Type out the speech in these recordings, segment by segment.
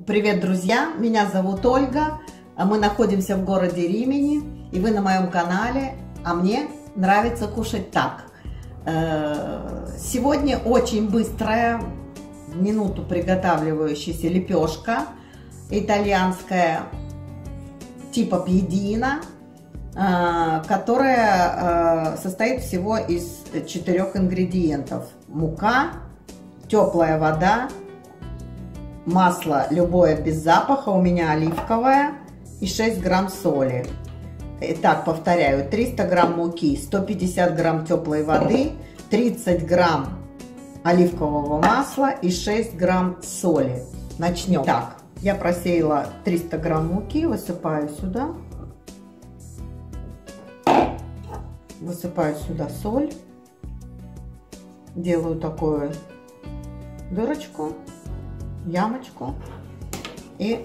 Привет, друзья! Меня зовут Ольга. Мы находимся в городе Римени, и вы на моем канале. А мне нравится кушать так. Сегодня очень быстрая, в минуту приготавливающаяся лепешка итальянская типа пьедина, которая состоит всего из 4 ингредиентов: мука, теплая вода, масло любое без запаха, у меня оливковое, и 6 грамм соли. Итак, повторяю: 300 грамм муки, 150 грамм теплой воды, 30 грамм оливкового масла и 6 грамм соли. Начнем. Так, я просеяла 300 грамм муки, высыпаю сюда. Высыпаю сюда соль. Делаю такую дырочку, ямочку, и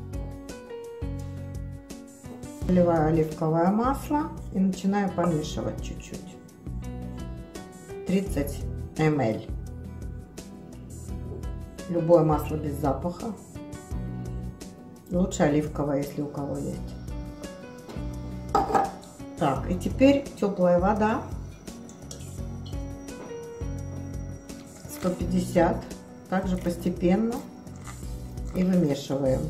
вливаю оливковое масло и начинаю помешивать чуть-чуть. 30 мл. Любое масло без запаха. Лучше оливковое, если у кого есть. Так, и теперь теплая вода. 150. Также постепенно и вымешиваем.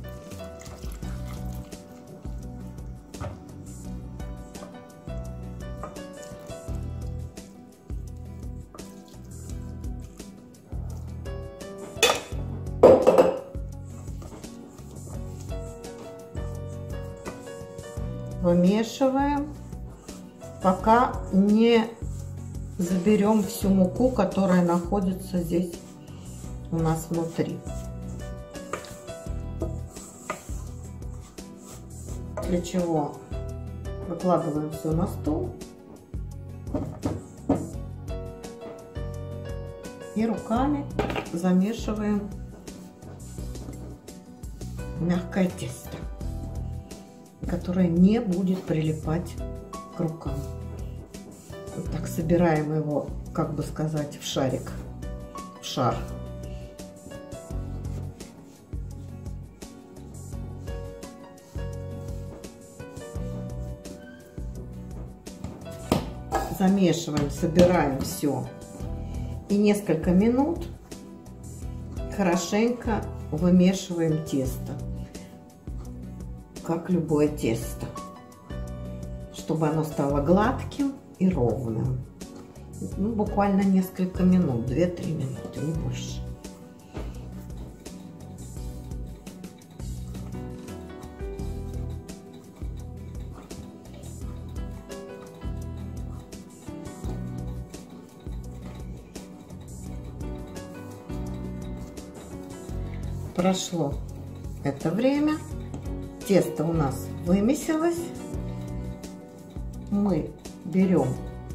Вымешиваем, пока не заберем всю муку, которая находится здесь у нас внутри. Для чего выкладываем все на стол и руками замешиваем мягкое тесто, которое не будет прилипать к рукам. Вот так собираем его, как бы сказать, в шарик, в шар. Замешиваем, собираем все и несколько минут хорошенько вымешиваем тесто, как любое тесто, чтобы оно стало гладким и ровным. Ну, буквально несколько минут, 2-3 минуты, не больше. Прошло это время, тесто у нас вымесилось. Мы берем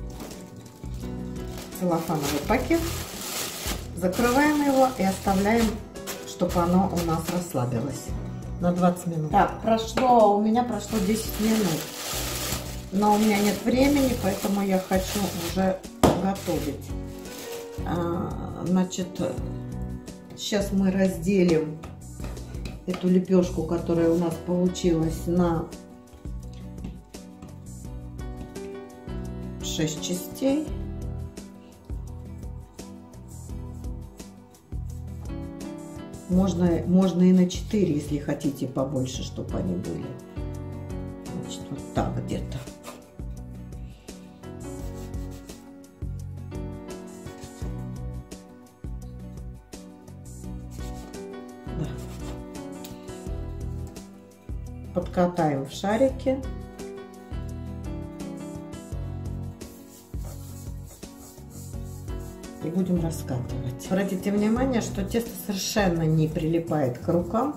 целлофановый пакет, закрываем его и оставляем, чтобы оно у нас расслабилось на 20 минут. Так, у меня прошло 10 минут, но у меня нет времени, поэтому я хочу уже готовить. Значит, сейчас мы разделим эту лепешку, которая у нас получилась, на 6 частей. Можно и на 4, если хотите побольше, чтобы они были. Значит, вот так где-то. Да. Подкатаем в шарики. И будем раскатывать. Обратите внимание, что тесто совершенно не прилипает к рукам,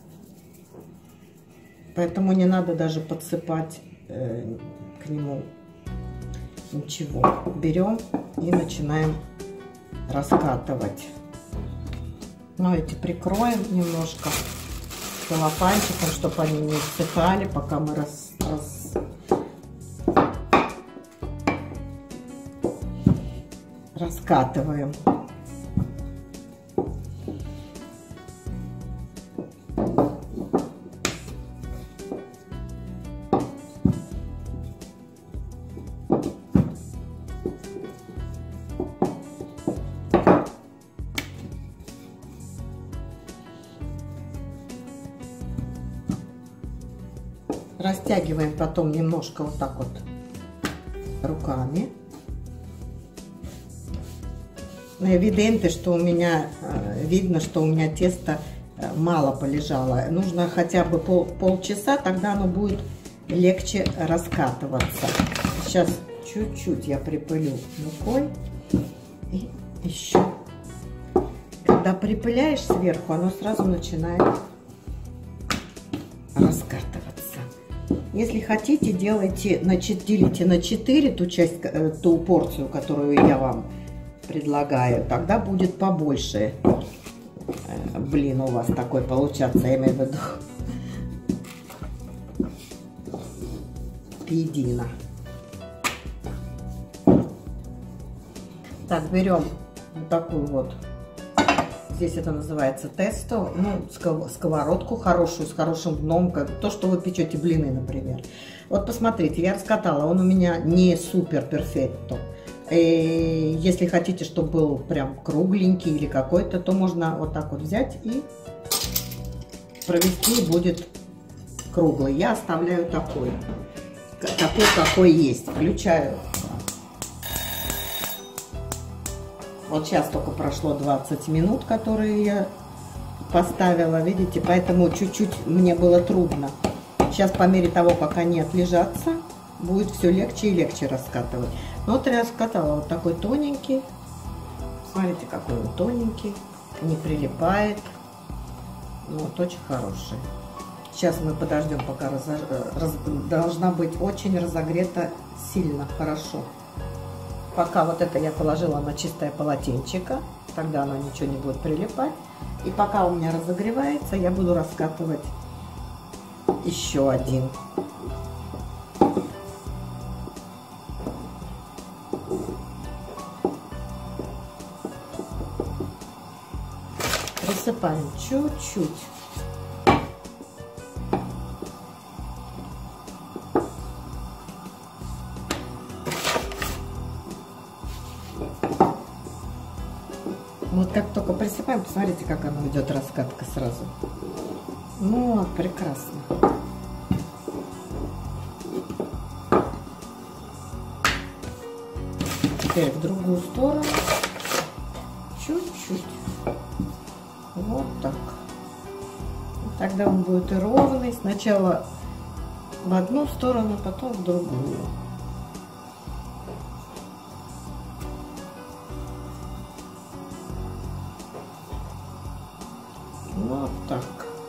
поэтому не надо даже подсыпать к нему ничего. Берем и начинаем раскатывать. Но эти прикроем немножко целлофанчиком, чтобы они не иссыхали, пока мы раскатываем. растягиваем потом немножко вот так вот руками. Эвиденты, что у меня видно, что у меня тесто мало полежало. Нужно хотя бы полчаса, тогда оно будет легче раскатываться. Сейчас чуть-чуть я припылю мукой. И еще. Когда припыляешь сверху, оно сразу начинает раскатываться. Если хотите, делите на 4 ту порцию, которую я вам предлагаю. Тогда будет побольше. Блин, у вас такой получаться, я имею в виду пиедина. Так, берем вот такую вот, здесь это называется тесто, ну, сковородку хорошую, с хорошим дном, как то, что вы печете блины, например. Вот посмотрите, я раскатала, он у меня не супер перфекто. Если хотите, чтобы был прям кругленький или какой-то, то можно вот так вот взять и провести, будет круглый. Я оставляю такой, какой есть. Включаю. Вот сейчас только прошло 20 минут, которые я поставила, видите, поэтому чуть-чуть мне было трудно. Сейчас по мере того, как они отлежатся, будет все легче и легче раскатывать. Ну, вот я раскатала вот такой тоненький. Смотрите, какой он тоненький. Не прилипает. Вот, очень хороший. Сейчас мы подождем, пока должна быть очень разогрета сильно хорошо. Пока вот это я положила на чистое полотенчико. Тогда оно ничего не будет прилипать. И пока у меня разогревается, я буду раскатывать еще один. Присыпаем чуть-чуть. Вот как только присыпаем, посмотрите, как оно идет раскатка сразу. Ну, вот, прекрасно. Теперь в другую сторону. Чуть-чуть. Вот так. Тогда он будет и ровный. Сначала в одну сторону, потом в другую. Вот так.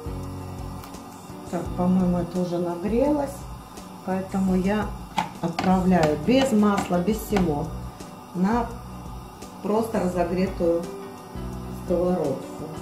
Так, по-моему, это уже нагрелось. Поэтому я отправляю без масла, без всего на просто разогретую сковородку.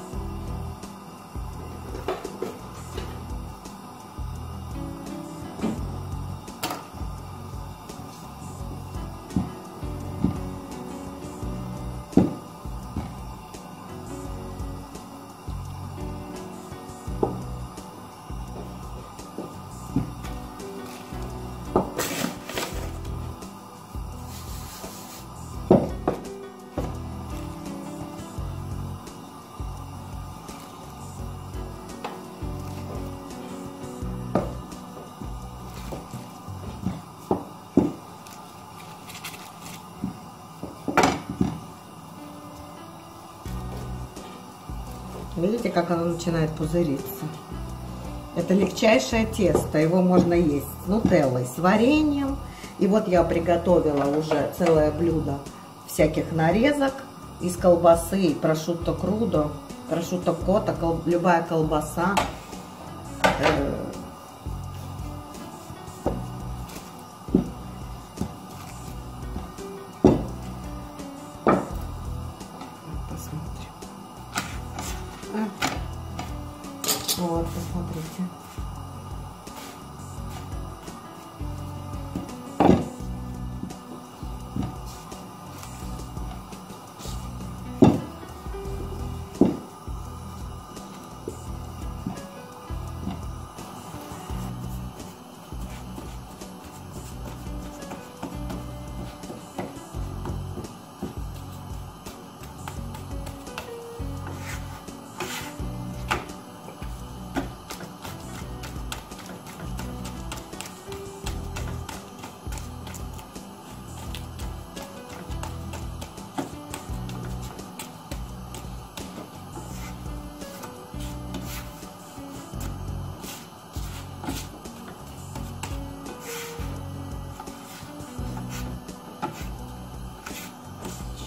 Видите, как оно начинает пузыриться? Это легчайшее тесто, его можно есть с нутеллой, с вареньем. И вот я приготовила уже целое блюдо всяких нарезок из колбасы, прошутто крудо, прошутто котта, любая колбаса. Вот, посмотрите.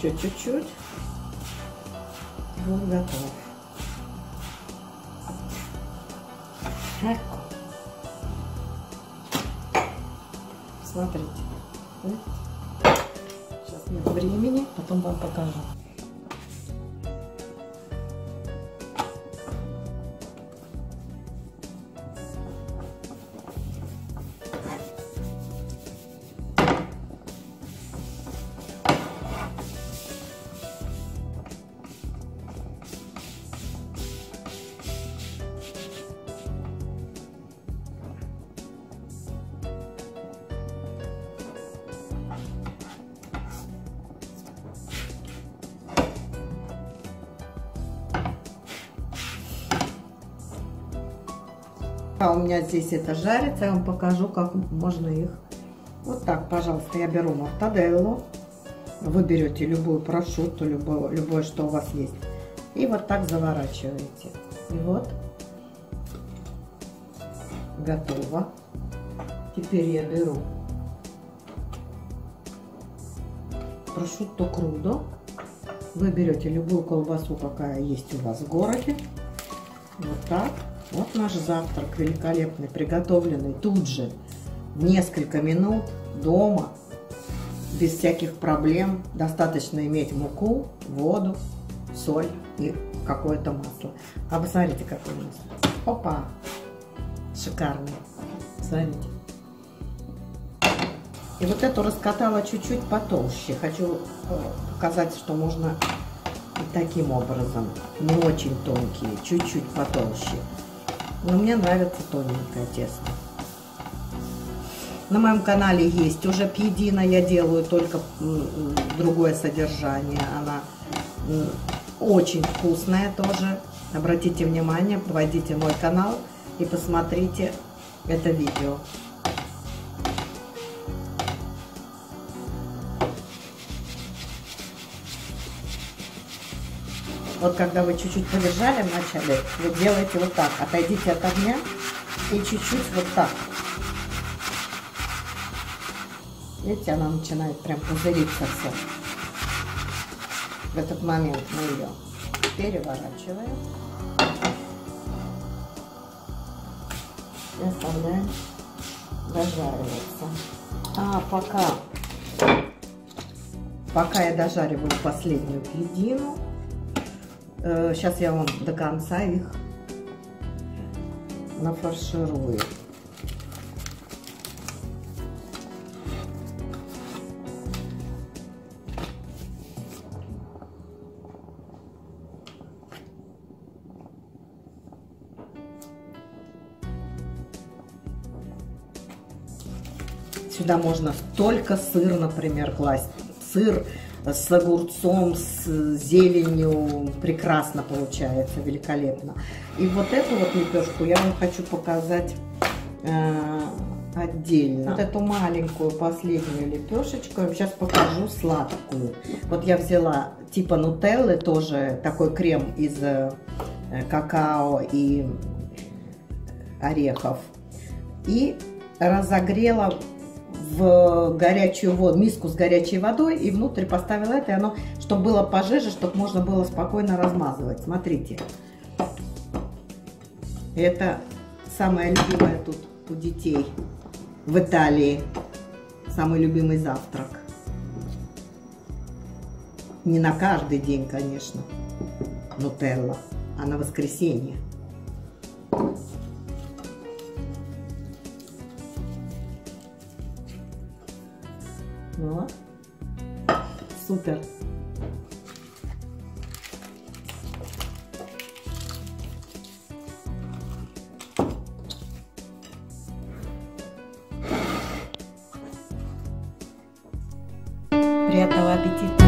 Еще чуть-чуть. Вот готов. Смотрите. Сейчас нет времени, потом вам покажу. А у меня здесь это жарится, я вам покажу, как можно их. Вот так, пожалуйста, я беру мортаделлу. Вы берете любую прошутто, любое, что у вас есть. И вот так заворачиваете. И вот. Готово. Теперь я беру прошутто крудо. Вы берете любую колбасу, какая есть у вас в городе. Вот так. Вот наш завтрак великолепный, приготовленный тут же, в несколько минут, дома, без всяких проблем. Достаточно иметь муку, воду, соль и какое-то масло. А посмотрите, какое масло. Опа! Шикарный. Смотрите. И вот эту раскатала чуть-чуть потолще. Хочу показать, что можно и таким образом. Не очень тонкие, чуть-чуть потолще. Но мне нравится тоненькое тесто. На моем канале есть уже пьедина, я делаю только другое содержание. Она очень вкусная тоже. Обратите внимание, войдите в мой канал и посмотрите это видео. Вот когда вы чуть-чуть подержали вначале, вы делаете вот так. Отойдите от огня и чуть-чуть вот так. Видите, она начинает прям пузыриться все. В этот момент мы ее переворачиваем. И оставляем дожариваться. А пока я дожариваю последнюю пьедину, сейчас я вам до конца их нафарширую. Сюда можно только сыр, например, класть. Сыр с огурцом, с зеленью прекрасно получается, великолепно. И вот эту вот лепешку я вам хочу показать отдельно. Вот эту маленькую последнюю лепешечку я сейчас покажу сладкую. Вот я взяла типа нутеллы, тоже такой крем из какао и орехов. И разогрела в горячую воду, миску с горячей водой, и внутрь поставила это, и оно, чтобы было пожиже, чтобы можно было спокойно размазывать. Смотрите. Это самое любимое тут у детей в Италии. Самый любимый завтрак. Не на каждый день, конечно, нутелла, а на воскресенье. Вот. Супер. Приятного аппетита.